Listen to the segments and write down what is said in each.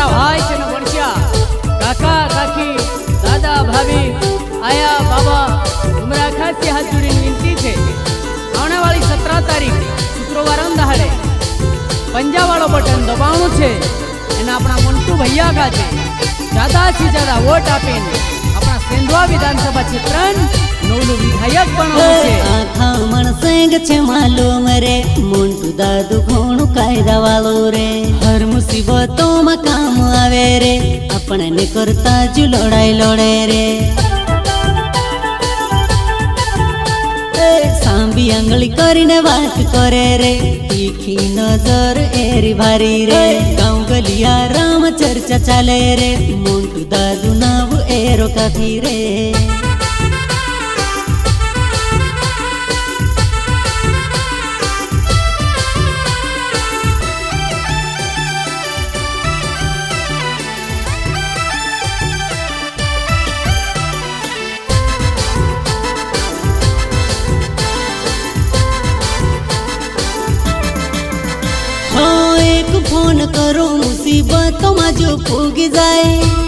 भाई છે ને વણસ્યા કાકા કાકી દાદા ભાभी आया बाबा तुम्हारा खास हाथ जोड़ी विनती है आने वाली 17 तारीख शुक्रवार दहाड़े पंजा वालों बटन दबाणु है अपना मंटू भैया का ज्यादा से ज्यादा वोट आपे अपना सेंधवा विधानसभा क्षेत्र नवलू विधायक बनों मालूम रे मंटू दादू घणु कायदा वालो रे हर मुसीबतों में काम आवे रे अपने ने करता जो लड़ाई लड़े रे सांबी अंगली करीने बात करे रे तीखी नजर एरी भारी रे गाँव गलिया राम चर्चा चले रे मंटू दादू नाव एरो काफी रे फोन करो मुसीबतों में जो फूग जाए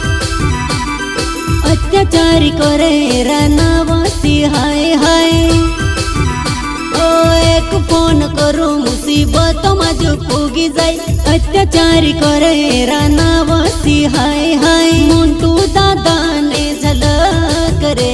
अत्याचारी करे रानावासी हाय हाय ओ एक फोन करो मुसीबतों में जो फूग जाए अत्याचारी करे रानावासी हाय हाय मंटू दादा ने झलक करे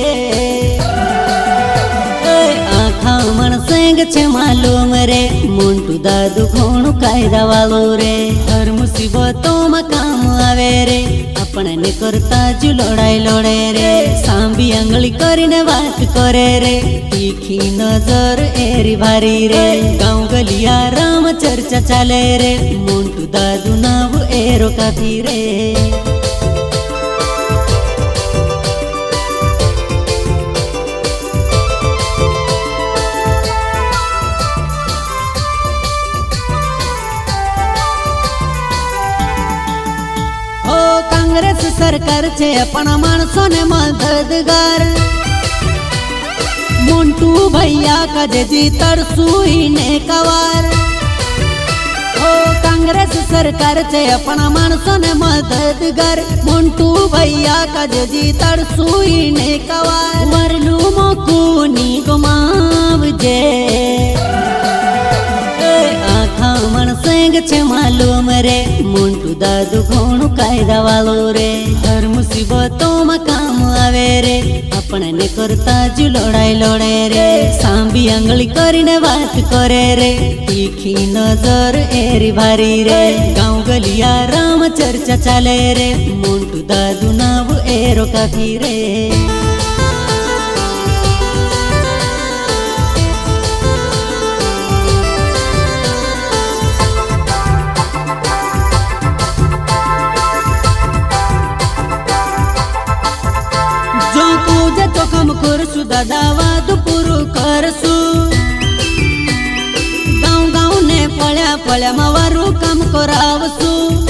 मालूम रे मंटू दादू घणु कायदा वालो रे हर मुसीबतों में काम आवे रे अपने ने करता जो लड़ाई लड़े रे सांबी अंगली करीने बात करे रे तीखी नजर एरी भारी रे गाँव गलिया राम चर्चा चले रे मंटू दादू नाव एरो काफी रे कांग्रेस सरकार छे अपना मानसों ने मददगार मंटू भैया का जी तरसुई ने कवार ओ कांग्रेस सरकार छे अपना मानसों ने मददगार मंटू भैया का जी तरसुई ने कवार वरलू मोकुनी गुमाव जे मालूम रे मंटू दादू घणु कायदा वालो रे हर मुसीबतों में काम आवे रे अपने ने करता जो लड़ाई लड़े रे सांबी अंगली करीने बात करे रे तीखी नजर एरी भारी रे गाँव गलिया राम चर्चा चले रे मंटू दादू नाव एरो काफी रे कम करसु दादा वाद पुरु करसु गाँव गाँव ने पळ्या पळ्या मावारू काम करावसु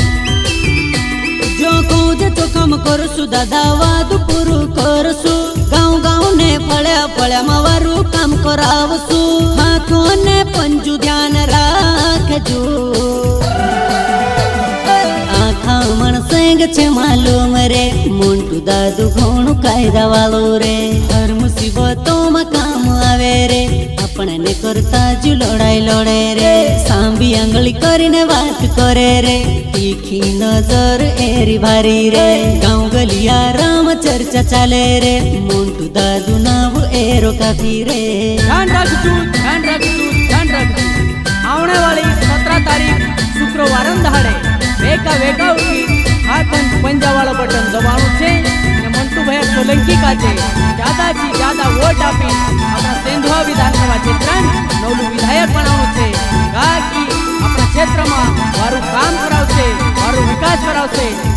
जो कौजे तो कम करसु दादा वाद पुरु करसु गाँव गाँव ने पळ्या पळ्या मावारू काम करावसु हाथों ने पंजू ध्यान राखजो मालूम रे मंटू दादू घणु कायदा वालो रे हर मुसीबतों में काम आवे रे अपने ने करता जो लड़ाई लड़े रे सांबी अंगली करीने बात करे रे तीखी नजर एरी भारी रे गाँव गलिया राम चर्चा चले रे मंटू दादू नाव एरो काफी रे ध्यान रखजू आने वाली 17 तारीख शुक्रवार दहाड़े वेका उठी हाथन पंजा वाला बटन दबाणु छे ने मंटू भैया सोलंकी का ज्यादा से ज्यादा वोट आपी अपना सेंधवा विधानसभा क्षेत्र नवलू विधायक बनावनु छे ताकि अपना क्षेत्र में मारू काम करावशे मारू विकास करावशे।